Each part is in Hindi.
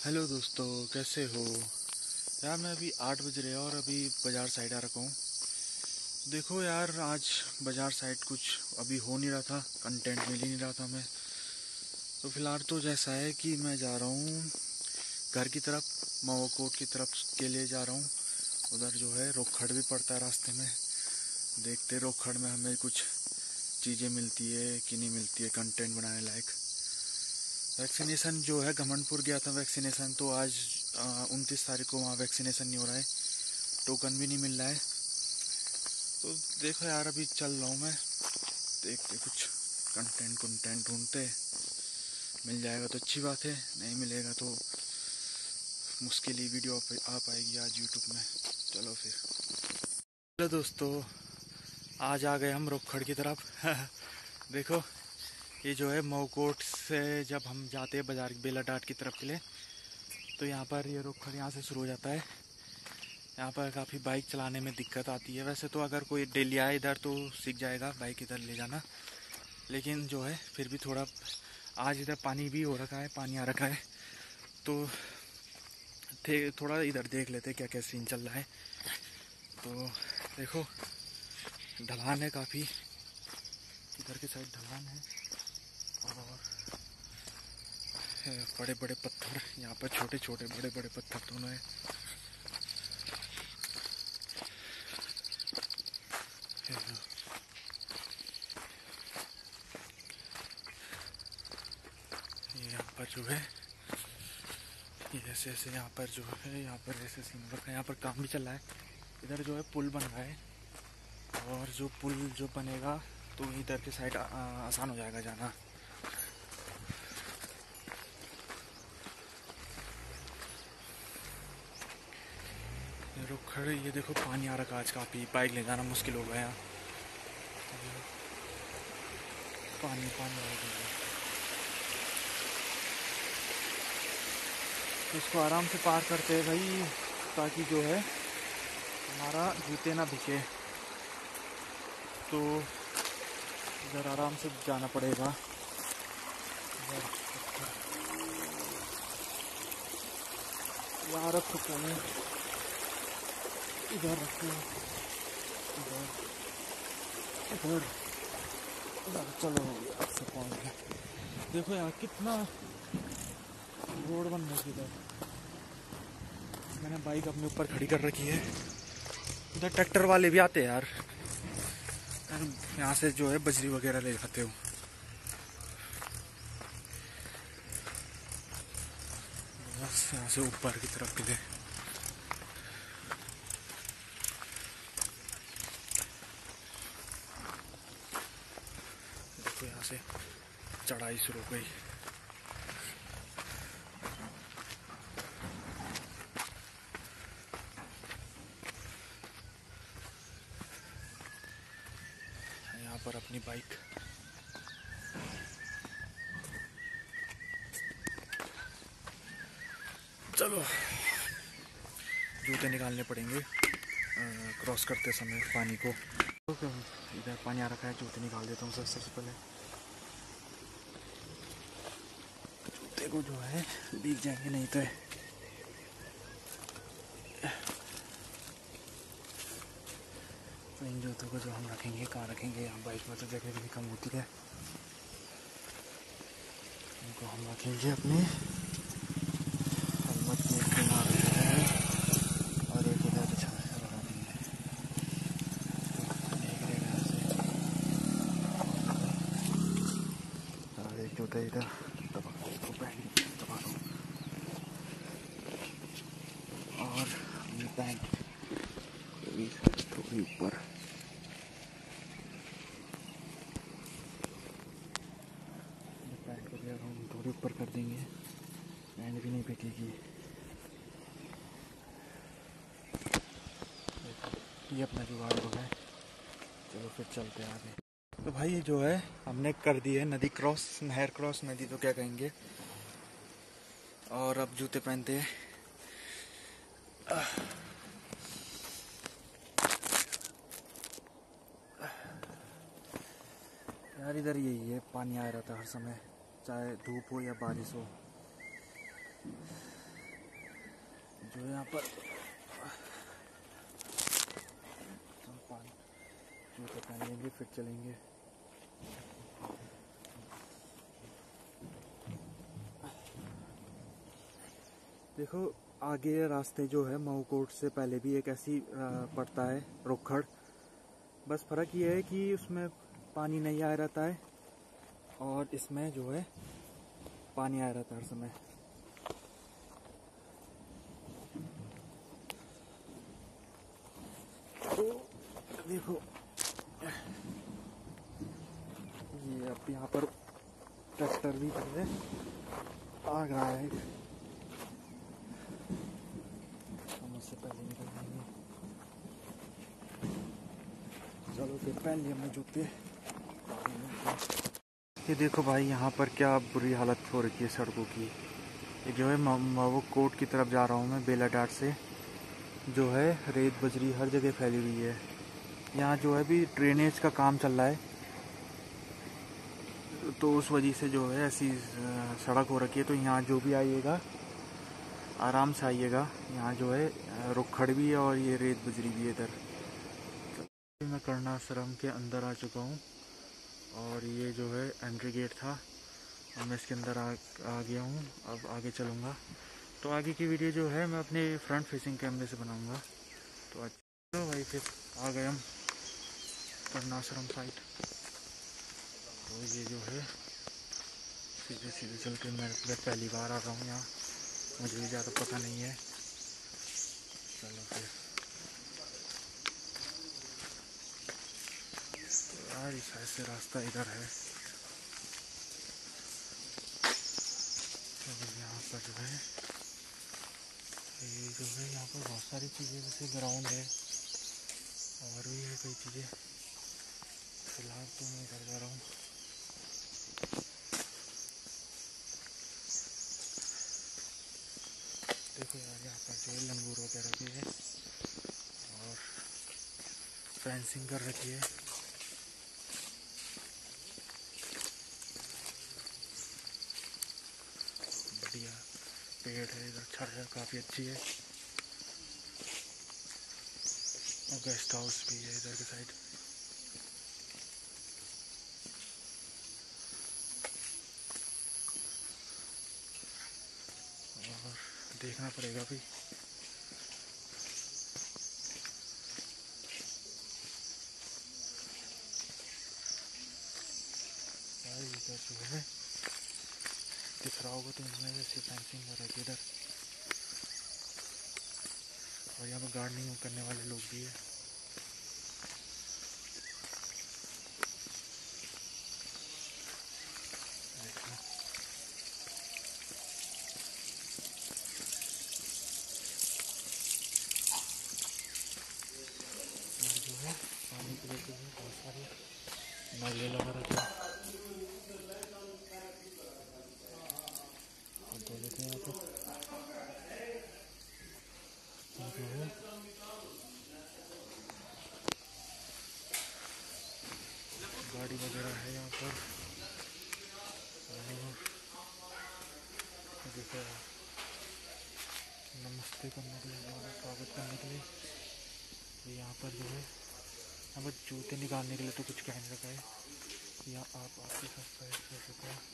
हेलो दोस्तों, कैसे हो यार। मैं अभी 8 बज रहे हैं और अभी बाज़ार साइड आ रखा हूँ। देखो यार, आज बाज़ार साइड कुछ अभी हो नहीं रहा था, कंटेंट मिल ही नहीं रहा था हमें। तो फिलहाल तो जैसा है कि मैं जा रहा हूँ घर की तरफ, मऊ कोट की तरफ के लिए जा रहा हूँ। उधर जो है रोखड़ भी पड़ता है रास्ते में। देखते रोखड़ में हमें कुछ चीज़ें मिलती है कि नहीं मिलती है कंटेंट बनाने लायक। वैक्सीनेशन जो है, घमंडपुर गया था वैक्सीनेशन, तो आज 29 तारीख को वहाँ वैक्सीनेशन नहीं हो रहा है, टोकन भी नहीं मिल रहा है। तो देखो यार, अभी चल रहा हूँ मैं, देखते कुछ कंटेंट ढूंढते, मिल जाएगा तो अच्छी बात है, नहीं मिलेगा तो मुश्किल ही वीडियो आ पाएगी आज यूट्यूब में। चलो फिर। हेलो दोस्तों, आज आ गए हम रोखड़ की तरफ। देखो, ये जो है मऊ कोट से जब हम जाते हैं बाजार बेलाडाट की तरफ के लिए, तो यहाँ पर ये रोखड़ यहाँ से शुरू हो जाता है। यहाँ पर काफ़ी बाइक चलाने में दिक्कत आती है। वैसे तो अगर कोई डेली आए इधर तो सीख जाएगा बाइक इधर ले जाना, लेकिन जो है फिर भी थोड़ा, आज इधर पानी भी हो रखा है, पानी आ रखा है, तो थोड़ा इधर देख लेते क्या क्या सीन चल रहा है। तो देखो, ढलान है काफ़ी, इधर की साइड ढलान है और बड़े बड़े पत्थर, यहाँ पर छोटे छोटे बड़े बड़े पत्थर दोनों है। यहाँ पर जो है ये ऐसे ऐसे, यहाँ पर जो है, यहाँ पर ऐसे सीन रखा है। यहाँ पर काम भी चल रहा है। इधर जो है पुल बन रहा है, और जो पुल जो बनेगा तो इधर के साइड आसान हो जाएगा जाना। ये रुक खड़े, ये देखो पानी आ रखा आज, काफ़ी बाइक ले जाना मुश्किल हो गया। पानी पानी आ गया, इसको आराम से पार करते हैं भाई, ताकि जो है हमारा जूते ना भिगे। तो इधर आराम से जाना पड़ेगा। यहाँ रख चुका हूँ, इधर रखो, इधर इधर इधर, चलो अब से पहुँच गए। देखो यार कितना रोड बन रही है इधर। मैंने बाइक अपने ऊपर खड़ी कर रखी है। इधर ट्रैक्टर वाले भी आते हैं यार, यहाँ से जो है बजरी वगैरह ले जाते हो। बस यहाँ से ऊपर की तरफ के लिए। देखो यहाँ से चढ़ाई शुरू हो गई। यहाँ पर अपनी बाइक, चलो जूते निकालने पड़ेंगे क्रॉस करते समय पानी को। तो इधर पानी आ रखा है, जूते निकाल देता हूँ सबसे पहले। जूते को जो है भीग जाएंगे नहीं तो। इन जूतों को जो हम रखेंगे, कहाँ रखेंगे, यहाँ बाइक में तो जगह भी कम होती है। इनको हम रखेंगे अपने हेलमेट के किनारे और एक इधर लगा देंगे। और एक जूता इधर दबा, इसको पैंट दबा दो, और ये पैंट थोड़ी ऊपर। पैंट को भी हम थोड़ी ऊपर कर देंगे, पैंट भी नहीं फेंकेगी। ये अपना जुगाड़ हो गया। चलो फिर चलते हैं आगे। तो भाई जो है हमने कर दी है नदी क्रॉस, नहर क्रॉस, नदी तो क्या कहेंगे। और अब जूते पहनते हैं। यार इधर यही है, पानी आ रहा था हर समय, चाहे धूप हो या बारिश हो। जो है यहाँ पर पानी जूते पहन लेंगे फिर चलेंगे। देखो आगे रास्ते जो है मऊ कोट से पहले भी एक ऐसी पड़ता है रोखड़, बस फ़र्क ये है कि उसमें पानी नहीं आया रहता है और इसमें जो है पानी आया रहता है हर समय। तो देखो ये अब यहाँ पर ट्रैक्टर भी जो है आ रहा है, हम उससे पहले निकल जाएंगे। चलो फिर पहन लिए हमने जूते। ये देखो भाई यहाँ पर क्या बुरी हालत हो रखी है सड़कों की। ये जो है मऊ कोट की तरफ जा रहा हूँ मैं बेलाडाट से, जो है रेत बजरी हर जगह फैली हुई है। यहाँ जो है भी ड्रेनेज का काम चल रहा है, तो उस वजह से जो है ऐसी सड़क हो रखी है। तो यहाँ जो भी आइएगा आराम से आइएगा, यहाँ जो है रुखड़ भी है और ये रेत बजरी भी है इधर। मैं कर्णाश्रम के अंदर आ चुका हूँ और ये जो है एंट्री गेट था और मैं इसके अंदर आ गया हूँ। अब आगे चलूँगा, तो आगे की वीडियो जो है मैं अपने फ्रंट फेसिंग कैमरे से बनाऊँगा। तो चलो भाई फिर आ गए हम कर्णाश्रम साइड। तो ये जो है सीधे सीधे चल के मैं पहली बार आ रहा हूँ यहाँ, मुझे भी ज़्यादा पता नहीं है। चलो फिर यार इस साइड से रास्ता इधर है। तो यहाँ पर जो है ये जो है यहाँ पर बहुत सारी चीज़ें जैसे ग्राउंड है और भी है कई चीज़ें। फिलहाल तो मैं इधर जा रहा हूँ। देखो यार यहाँ पर जो है लंगूर वगैरह भी है और फेंसिंग कर रखी है। बढ़िया पेड़ है इधर, छाया काफ़ी अच्छी है और गेस्ट हाउस भी है इधर के साइड। और देखना पड़ेगा भी। इधर जो है दिख रहा होगा तो इनमें जैसे फेंसिंग कर रखी इधर, और यहाँ पर गार्डनिंग करने वाले लोग भी है। देखना और जो है पानी के लिए बहुत सारे नाले लगा रखे हैं। तो देखते हैं यहाँ पर जो है गाड़ी वगैरह है यहाँ पर। और देखो नमस्ते करने के लिए, स्वागत करने के लिए यहाँ पर जो है यहाँ पर जूते निकालने के लिए तो कुछ कह नहीं रखा है। यहाँ आप आपके साथ पैर कर सकते हैं।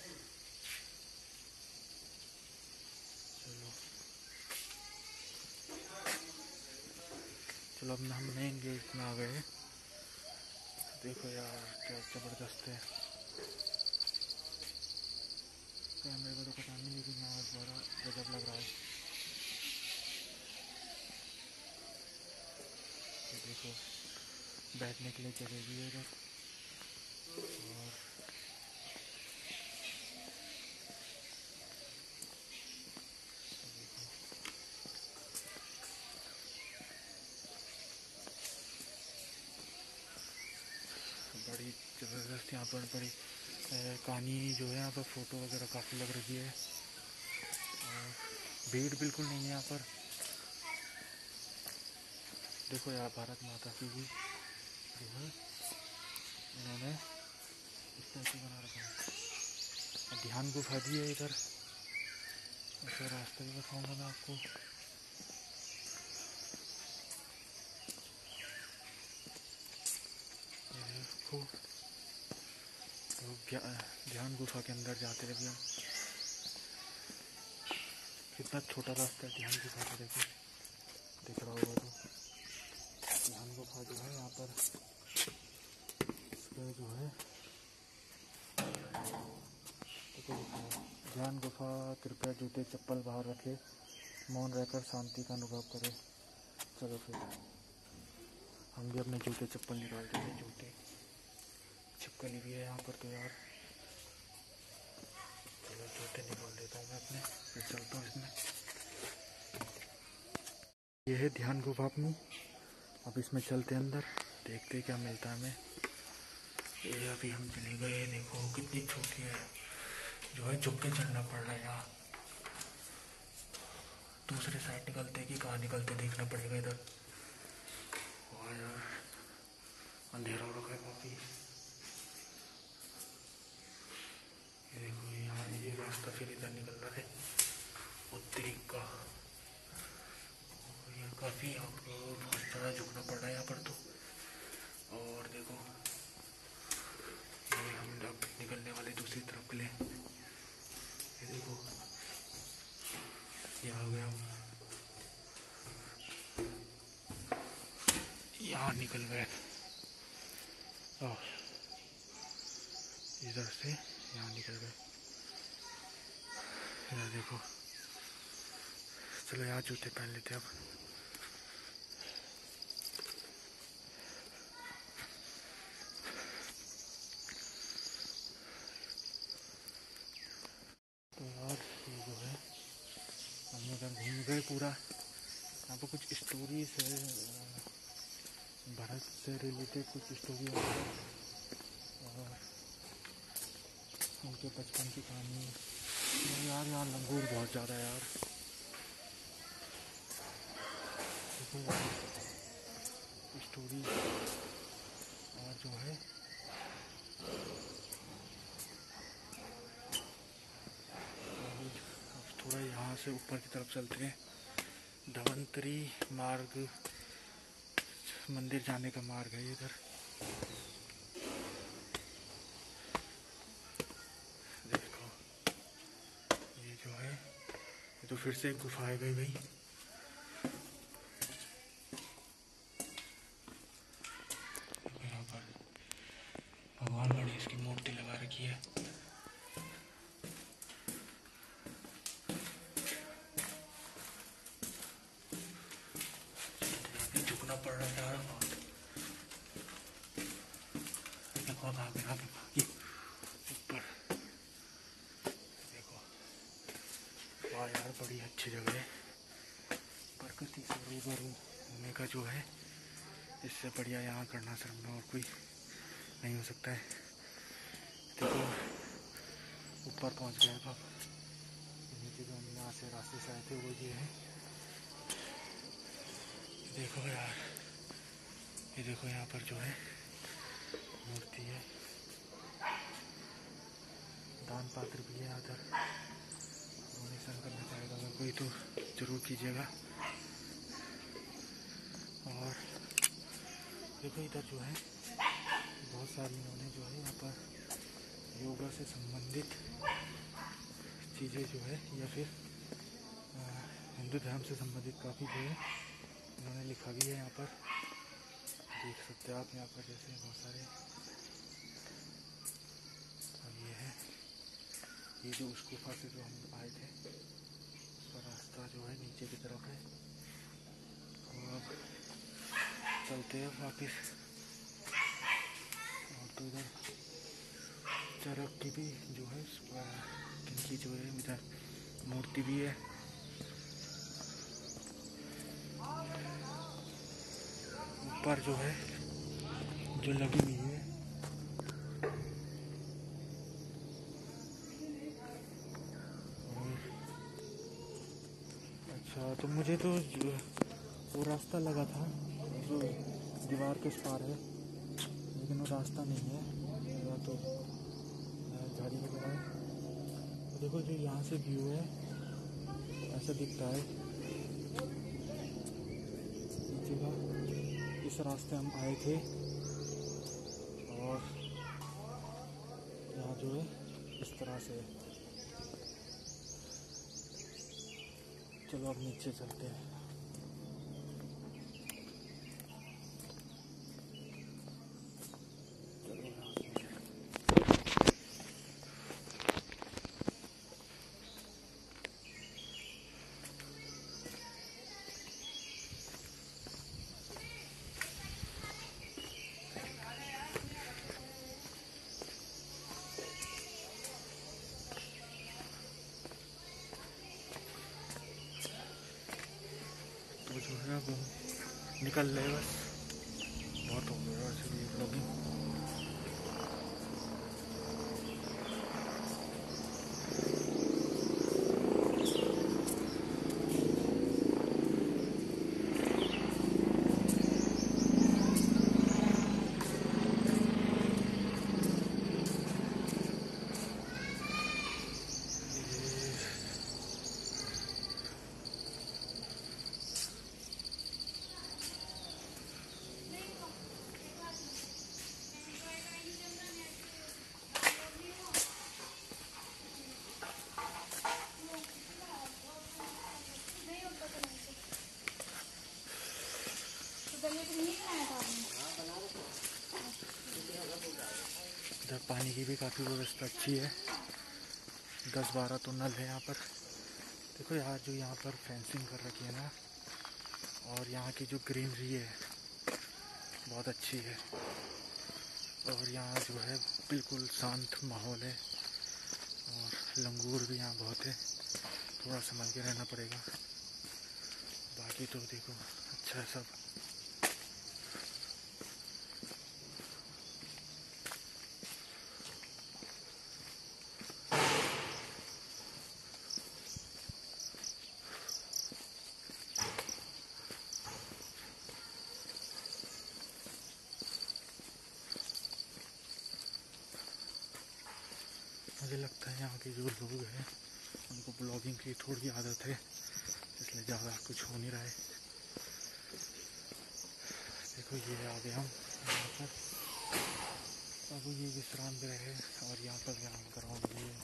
चलो अब हम मेन गेट में आ गए हैं। देखो यार क्या ज़बरदस्त है, कैमरे को तो पता नहीं लेकिन यहाँ बड़ा गजब लग रहा है। तो देखो बैठने के लिए जगह भी है इधर और बड़ी ज़बरदस्त यहाँ पर बड़ी कहानी जो है। यहाँ पर फ़ोटो वगैरह काफ़ी लग रही है और भीड़ बिल्कुल नहीं है यहाँ पर। देखो यार भारत माता की भी जो है इन्होंने स्टैचू बना रखा है। ध्यान गुफा भी है इधर, ऐसा रास्ता भी बताऊँगा मैं आपको। देखो तो ध्यान गुफा के अंदर जाते रहे हम। कितना छोटा रास्ता है ध्यान गुफा का, देखो दिख रहा होगा तो। ध्यान गुफा जो है यहाँ पर इसका जो है तो ध्यान गुफा, कृपया जूते चप्पल बाहर रखे, मौन रहकर शांति का अनुभव करें। चलो फिर हम भी अपने जूते चप्पल निकालते हैं। जूते छिपकली भी है यहाँ पर तो यार। चलो जूते निकाल देता हूँ मैं अपने, फिर चलता हूँ इसमें। ये है ध्यान गुफा अपनी। अब इसमें चलते अंदर, देखते क्या मिलता है हमें। ये अभी हम चले गए, देखो कितनी छोटी है, जो है झुक के चढ़ना पड़ रहा है यहाँ। दूसरे साइड निकलते कि कहाँ निकलते देखना पड़ेगा इधर। वाह यार अंधेरा हो रखा है काफी। ये देखो यहाँ ये रास्ता फिर इधर निकल रहा है उत्तरी का। ये काफी यहाँ पर बहुत ज़्यादा झुकना पड़ रहा है यहाँ पर तो। और देखो ये हम अब निकलने वाले दूसरी तरफ के लिए। ये देखो ये आ गया, यहाँ निकल गए। इधर से यहाँ निकल गए। इधर देखो। चलो यहाँ जूते पहन लेते अब। तो यार ये जो है हम इधर घूम गए पूरा। यहाँ पर कुछ स्टोरीज है, भारत से रिलेटेड कुछ स्टोरी है और उनके बचपन की कहानी। यार यहाँ लंगूर बहुत ज़्यादा है यार। स्टोरी और जो है अब थोड़ा यहाँ से ऊपर की तरफ चलते हैं। धवंतरी मार्ग, मंदिर जाने का मार्ग है इधर। देखो ये जो है, ये तो फिर से एक गुफा है गई भाई। यहाँ पर भगवान गणेश की मूर्ति लगा रखी है। झुकना पड़ रहा है यार बहुत। देखो आगे ऊपर देखो। वाह यार बड़ी अच्छी जगह है। प्रकृति से रूबरू होने का जो है, इससे बढ़िया यहाँ कर्णाश्रम में और कोई नहीं हो सकता है। देखो ऊपर पहुँच गए अब। नीचे जो हम यहाँ से रास्ते से आए थे वो ये है। देखो यार ये देखो यहाँ पर जो है मूर्ति है, दान पात्र भी है। उधर डोनेशन करना चाहेगा अगर कोई तो जरूर कीजिएगा। और देखो इधर जो है बहुत सारी इन्होंने जो है यहाँ पर योगा से संबंधित चीज़ें जो है या फिर हिंदू धर्म से संबंधित काफ़ी जो है इन्होंने लिखा भी है यहाँ पर। देख सकते हैं आप यहाँ पर जैसे बहुत सारे। अब ये है, ये जो उस गुफा से जो हम आए थे उसका रास्ता जो है नीचे की तरफ है। और अब चलते हैं वापस। और तो इधर चरक की भी जो है इनकी जो है इधर मूर्ति भी है। ऊपर जो है जो लगी हुई है और अच्छा, तो मुझे तो वो रास्ता लगा था जो दीवार के उस पार है, लेकिन वो रास्ता नहीं है, या तो झाड़ी वगैरह है। तो देखो जो यहाँ से व्यू है ऐसा दिखता है नीचे का। इस रास्ते हम आए थे और जो है इस तरह से। चलो अब नीचे चलते हैं। तो जो है अब निकल रहे बस, बहुत हो गया वैसे भी ब्लॉगिंग। इधर पानी की भी काफ़ी व्यवस्था अच्छी है, 10-12 तो नल है यहाँ पर। देखो यार, जो यहाँ पर फेंसिंग कर रखी है ना, और यहाँ की जो ग्रीनरी है बहुत अच्छी है। और यहाँ जो है बिल्कुल शांत माहौल है, और लंगूर भी यहाँ बहुत है, थोड़ा संभल के रहना पड़ेगा। बाकी तो देखो अच्छा है सब। मुझे लगता है यहाँ के जो लोग हैं उनको ब्लॉगिंग की थोड़ी आदत है, इसलिए ज़्यादा कुछ हो नहीं रहा है। देखो ये आ गए हम यहाँ पर, अब ये विश्राम गृह है, और यहाँ पर यहाँ ग्राउंड भी है।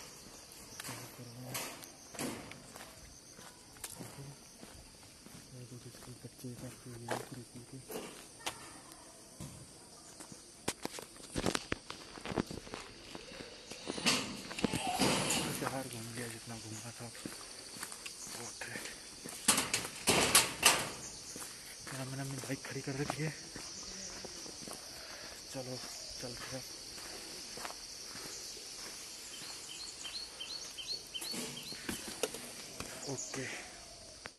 बच्चे बाहर घूम लिया, जितना घूमना था बहुत है। मैंने अपनी बाइक खड़ी कर रखी है, चलो चलते हैं। ओके।